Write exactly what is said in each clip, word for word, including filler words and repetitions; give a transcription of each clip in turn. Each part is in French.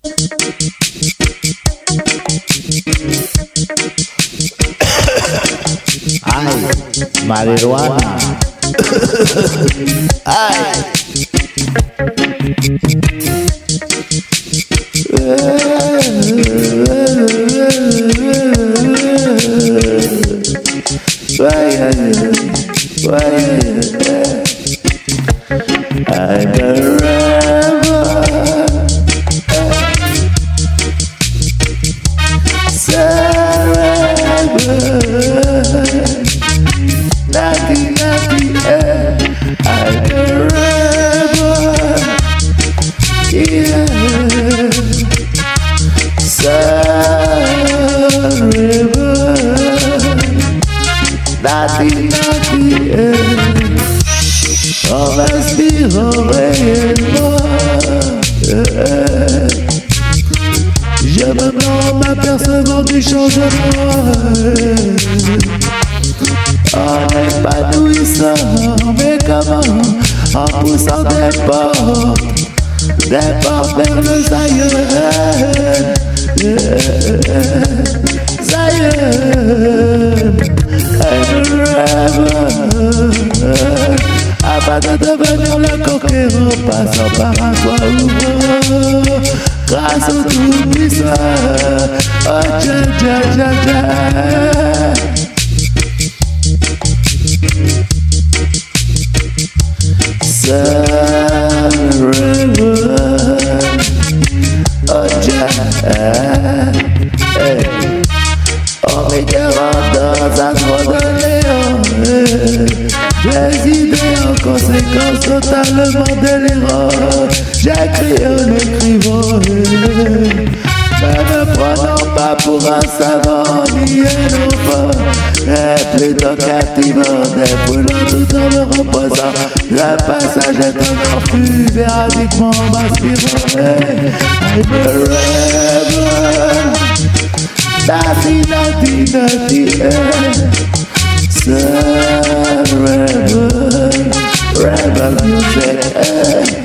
Ay, marihuana. Ay. I'm a rebel. Naughty, naughty, eh. I'm a rebel. Yeah. So rebel. Naughty, naughty, eh. On m'inspirerait moi. Eh. Je me mens m'apercevant du changement. En épanouissant, mais comment? En poussant des portes, des portes vers le Zion. Zion, I'm a rebel. Avant de devenir le conquérant, passant par un toit ouvert, grâce au tout-puissant. Oh, dja, dja, dja, dja. Oh, dja, hey. On m'égarant dans un trou de néant. Les idées en conséquence totalement délirantes. J'écris en écrivant, ne me prenant pas pour un savant ni un enfant, mais plutôt captivant, défoulant tout en me reposant. Le passage est encore plus véridiquement m'inspirant. I'm a rebel. Naughty, naughty, naughty, eh. So rebel, rebel music, eh.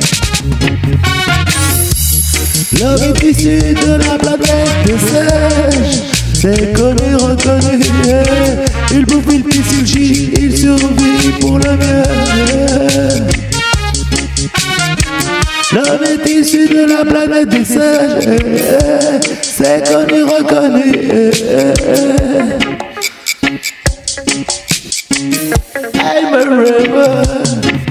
L'homme est issu de la planète des singes. C'est connu, reconnu, eh. Il bouffe, il pisse, il chie, il survit pour le mieux. L'homme est issu de la planète des singes, eh, eh. C'est connu, reconnu, eh, eh. I'm a rebel.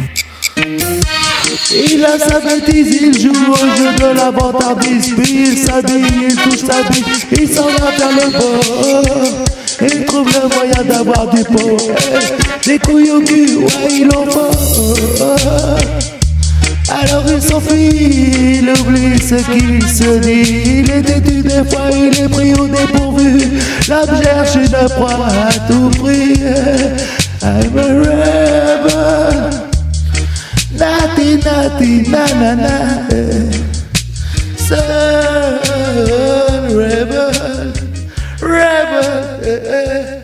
Il a sa bêtise, il joue au jeu de la vantardise. Puis il s'habille, il touche sa vie, il s'en va vers le bord. Il trouve le moyen d'avoir du pot, eh. Des couilles au cul, ouais il en faut. Alors il s'enfuit, il oublie ce qu'il se dit. Il est têtu des fois, il est pris au dépourvu. L'homme cherche une proie à tout prix. I'm a rebel. Naughty, naughty, na na na. Son, rebel, rebel.